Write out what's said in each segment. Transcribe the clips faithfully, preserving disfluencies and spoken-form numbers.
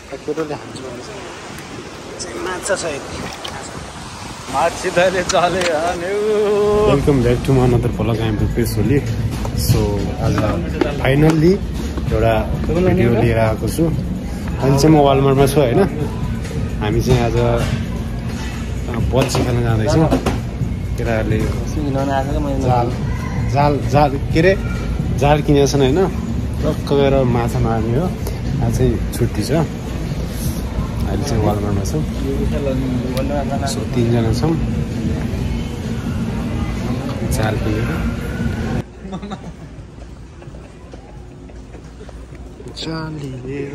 केटोले हान्छु भने चाहिँ माछा छ यति माछी धैले चले welcome back to my another vlog I am Rupesh Oli so आज फाइनल्ली एउटा भिडियो लिएर आएको छु अहिले चाहिँ म वालमार्टमा छु होइन हामी चाहिँ आज बल्छी खेल्न जाँदैछौँ केटाहरूले जाल जाल जाल के अरे जाल किनेको छन् होइन टक्क गएर माछा मार्ने हो आज चाहिँ छुट्टी छ अहिले चाहिँ वालमार्टमा छौँ सो तिनजना छौँ जाल किनेर जाल लिएर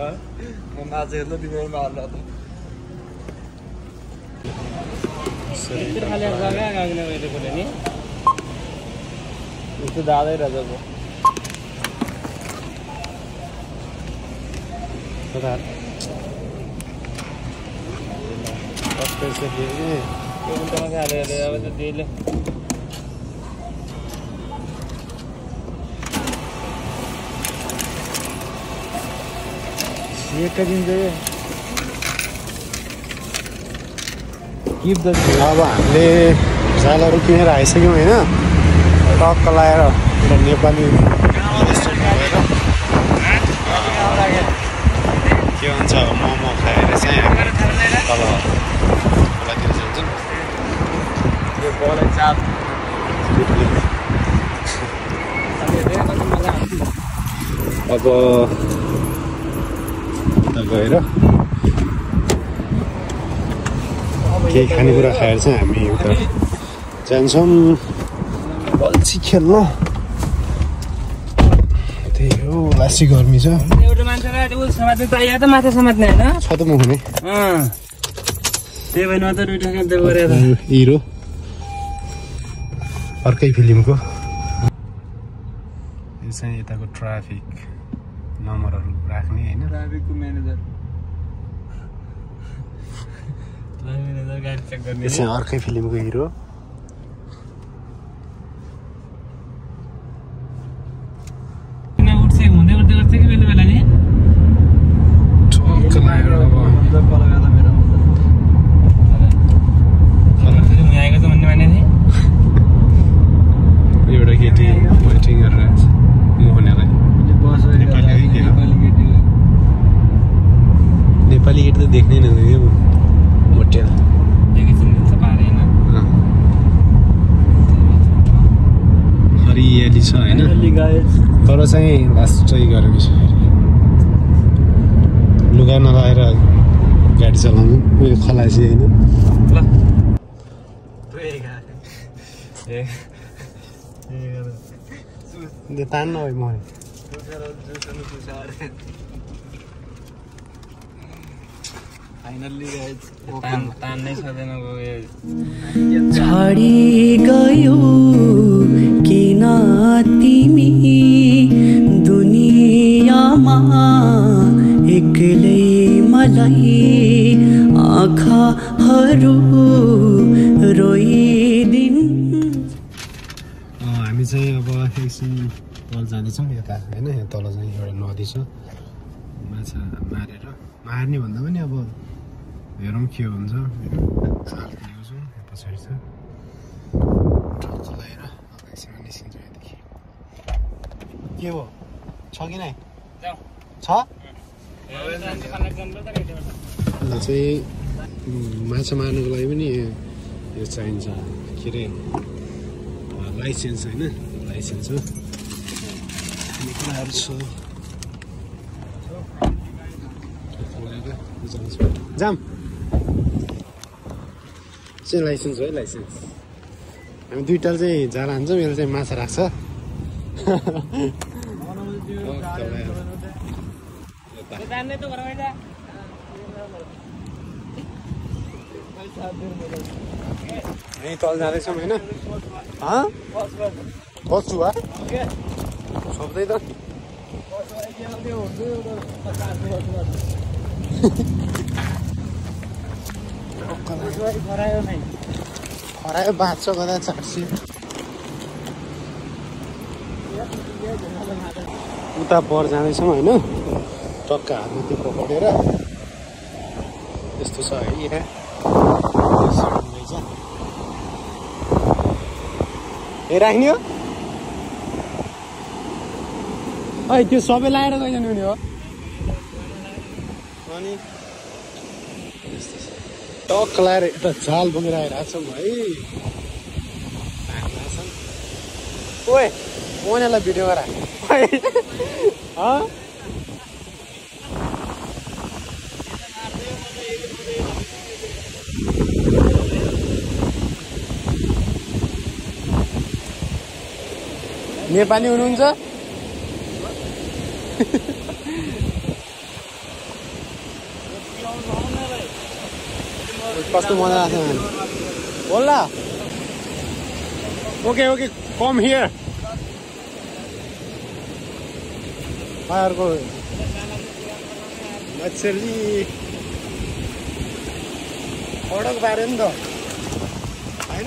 दादै रहेछ कता पैसा दिए अब त दिएले एक दिन चाहिँ किप द अब हामीले जालहरू किनेर आइसक्यौँ होइन टक्क लगाएर एउटा नेपाली के भन्छ मोमो खाएर चाहिँ तल खोलातिर जान्छौँ अब गएर केही खानेकुरा खाएर चाहिँ हामी उता जान्छौँ बल्छी खेल्न त्यही हो लासी गर्मी छ छ त म हुने हिरो अर्कै फिल्मको यो चाहिँ यताको ट्राफिक नम्बरहरू राख्ने होइन ट्राफिकको म्यानेजर गाडी चेक गर्ने चाहिँ अर्कै फिल्मको हिरो एउटा केटी वेटिङ गरेर मोहनलाई नेपाली गेट त देख्नै नगयो मोटेल हरियाली छ होइन तर चाहिँ लास्टै गरेको छ लुगा नलाएर गाडी चलाउनु उयो खलासी होइन तान्न है म छाडी गयो किन तिमी दुनियाँमा एक्लै मलाई आँखाहरू रोइदिन् हामी चाहिँ अब एकछिन तल जाँदैछौँ यता होइन यहाँ तल चाहिँ एउटा नदी छ माछा मारेर मार्ने भन्दा पनि अब हेरौँ के हुन्छ जाल किनेको छु पछाडि छ ठक्क लगाएर एकछिनमा निस्किन्छ यहाँदेखि के हो छ कि नै छ चाहिँ माछा मार्नुको लागि पनि यो चाहिन्छ के अरे लाइसेन्स होइन लाइसेन्स हो कुराहरू छ जाम चाहिँ लाइसेन्स हो है लाइसेन्स हामी दुईवटा चाहिँ जाल हान्छौँ यसले चाहिँ माछा राख्छ हामी तल जाँदैछौँ होइन बस्छु वा सोध्दै त खरायो बाँच्छ कता चार्सी उता पर जाँदैछौँ होइन टक्का हातमा त्यो पक्रेर त्यस्तो छ है यहाँ ए राख्ने हो है त्यो सबै लाएर गइजानु हुने हो अनि टक लाएर यता जाल बोकेर आइरहेको छौँ है ओए ओनेलाई भिडियो गर नेपाली हुनुहुन्छ कस्तो मजा आएको छ बोल्ला ओके ओके कम हियर अर्को मछली सडक बारे नि त होइन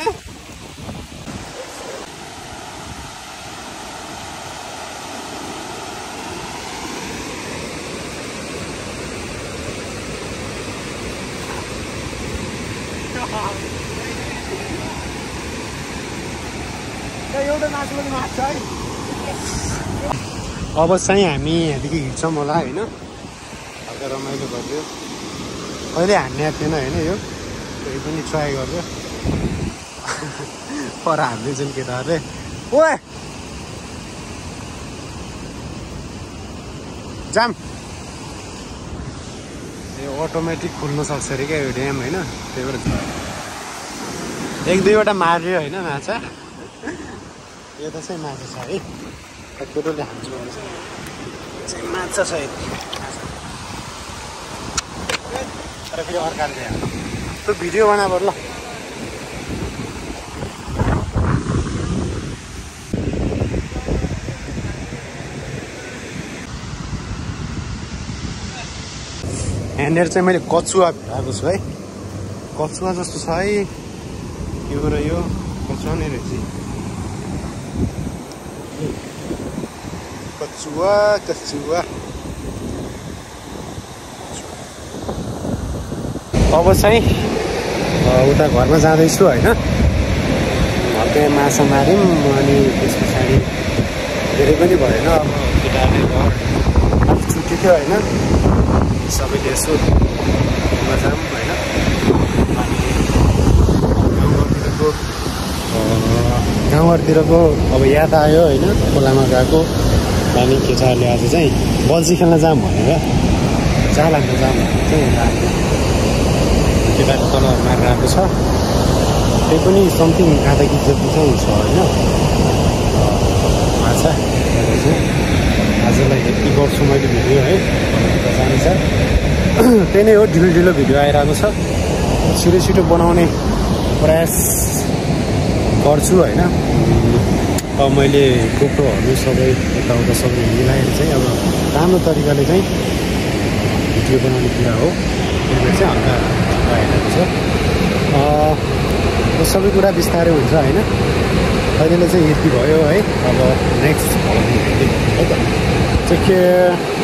एउटा माछा पनि माछा है अब चाहिँ हामी यहाँदेखि हिँड्छौँ होला होइन हल्का रमाइलो गरिदियो कहिले हान्ने थिएन होइन यो कोही पनि ट्राई गर्यो पर हान्दै छन् केटाहरूले ओए जाम यो अटोमेटिक खुल्न सक्छ अरे क्या यो ड्याम होइन त्यही भएर एक दुईवटा मार्यो होइन माछा यो त चाहिँ माछा छ है केटोले हान्छु भन्छ चाहिँ माछा छ एक तर फेरि अर्काले त्यो भिडियो बना पर्छ ल यहाँनिर चाहिँ मैले कचुवा भेटाएको छु है कचुवा जस्तो छ है यो र यो कचुवा नै रहेछ कचुवा कचुवा अब चाहिँ उता घरमा जाँदैछु होइन हल्का माछा माऱ्यौँ अनि त्यस पछाडि धेरै पनि भएन अब केटाहरूले घर अलिक छुट्टी थियो होइन सबैले यसो घुम्न जाऊँ होइन अनि गाउँघरतिरको गाउँघरतिरको अब याद आयो होइन खोलामा गएको अनि केटाहरूले आज चाहिँ बल्छी खेल्न जाऊँ भनेर जाल हान्न जाऊँ भनेर चाहिँ केटाले तल मारेर आएको छ त्यही पनि समथिङ आधा केजी जति चाहिँ छ होइन माछा चाहिँ आजलाई यति गर्छु मैले भिडियो है जान्छ त्यही नै हो ढिलो ढिलो भिडियो आइरहेको छ छिटो छिटो बनाउने प्रयास गर्छु होइन अब मैले गोप्रोहरू सबै यताउता सबै मिलाएर चाहिँ अब राम्रो तरिकाले चाहिँ भिडियो बनाउने कुरा हो त्यसले चाहिँ हल्का आइरहेको छ यो सबै कुरा बिस्तारै हुन्छ होइन अहिलेलाई चाहिँ यति भयो है अब नेक्स्ट है त टेक केयर